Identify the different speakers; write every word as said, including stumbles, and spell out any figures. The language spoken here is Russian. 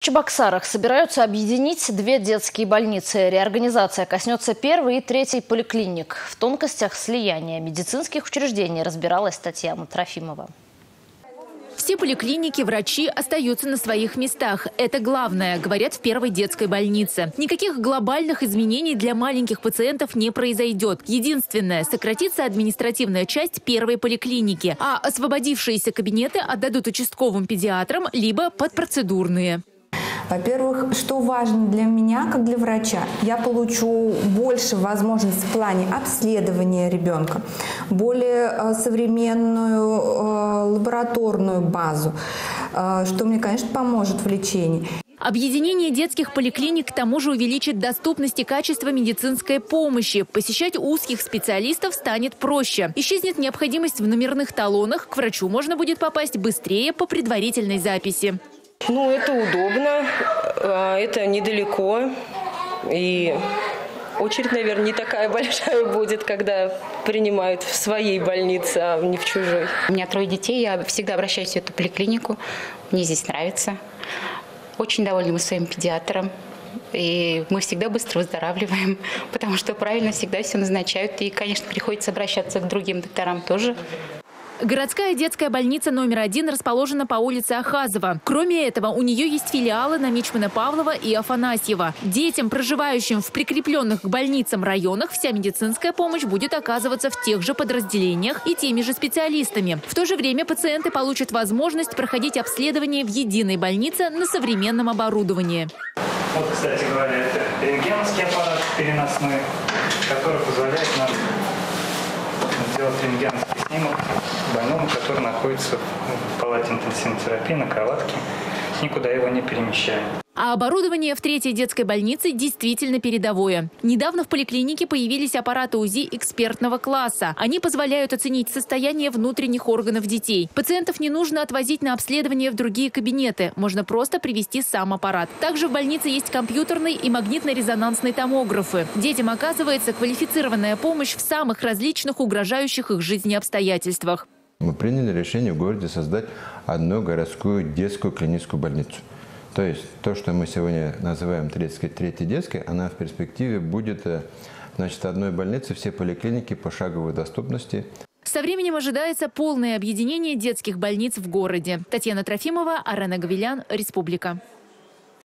Speaker 1: В Чебоксарах собираются объединить две детские больницы. Реорганизация коснется первой и третьей поликлиник. В тонкостях слияния медицинских учреждений разбиралась Татьяна Трофимова.
Speaker 2: Все поликлиники, врачи остаются на своих местах. Это главное, говорят в первой детской больнице. Никаких глобальных изменений для маленьких пациентов не произойдет. Единственное, сократится административная часть первой поликлиники, а освободившиеся кабинеты отдадут участковым педиатрам либо подпроцедурные.
Speaker 3: Во-первых, что важно для меня, как для врача, я получу больше возможностей в плане обследования ребенка, более современную лабораторную базу, что мне, конечно, поможет в лечении.
Speaker 2: Объединение детских поликлиник к тому же увеличит доступность и качество медицинской помощи. Посещать узких специалистов станет проще. Исчезнет необходимость в номерных талонах. К врачу можно будет попасть быстрее по предварительной записи.
Speaker 4: Ну, это удобно, это недалеко, и очередь, наверное, не такая большая будет, когда принимают в своей больнице, а не в чужой.
Speaker 5: У меня трое детей, я всегда обращаюсь в эту поликлинику, мне здесь нравится. Очень довольны мы своим педиатром, и мы всегда быстро выздоравливаем, потому что правильно всегда все назначают, и, конечно, приходится обращаться к другим докторам тоже.
Speaker 2: Городская детская больница номер один расположена по улице Ахазова. Кроме этого, у нее есть филиалы на Мичмана Павлова и Афанасьева. Детям, проживающим в прикрепленных к больницам районах, вся медицинская помощь будет оказываться в тех же подразделениях и теми же специалистами. В то же время пациенты получат возможность проходить обследование в единой больнице на современном оборудовании.
Speaker 6: Вот, кстати говоря, это рентгеновский аппарат переносной, который позволяет нам сделать рентгеновский снимок больному, который находится в палате интенсивной терапии на кроватке, никуда его не перемещаем.
Speaker 2: А оборудование в третьей детской больнице действительно передовое. Недавно в поликлинике появились аппараты УЗИ экспертного класса. Они позволяют оценить состояние внутренних органов детей. Пациентов не нужно отвозить на обследование в другие кабинеты. Можно просто привезти сам аппарат. Также в больнице есть компьютерный и магнитно-резонансные томографы. Детям оказывается квалифицированная помощь в самых различных угрожающих их жизни обстоятельствах.
Speaker 7: Мы приняли решение в городе создать одну городскую детскую клиническую больницу. То есть то, что мы сегодня называем третьей детской, она в перспективе будет, значит, одной больницей, все поликлиники пошаговой доступности.
Speaker 2: Со временем ожидается полное объединение детских больниц в городе. Татьяна Трофимова, Арена Гавилян, Республика.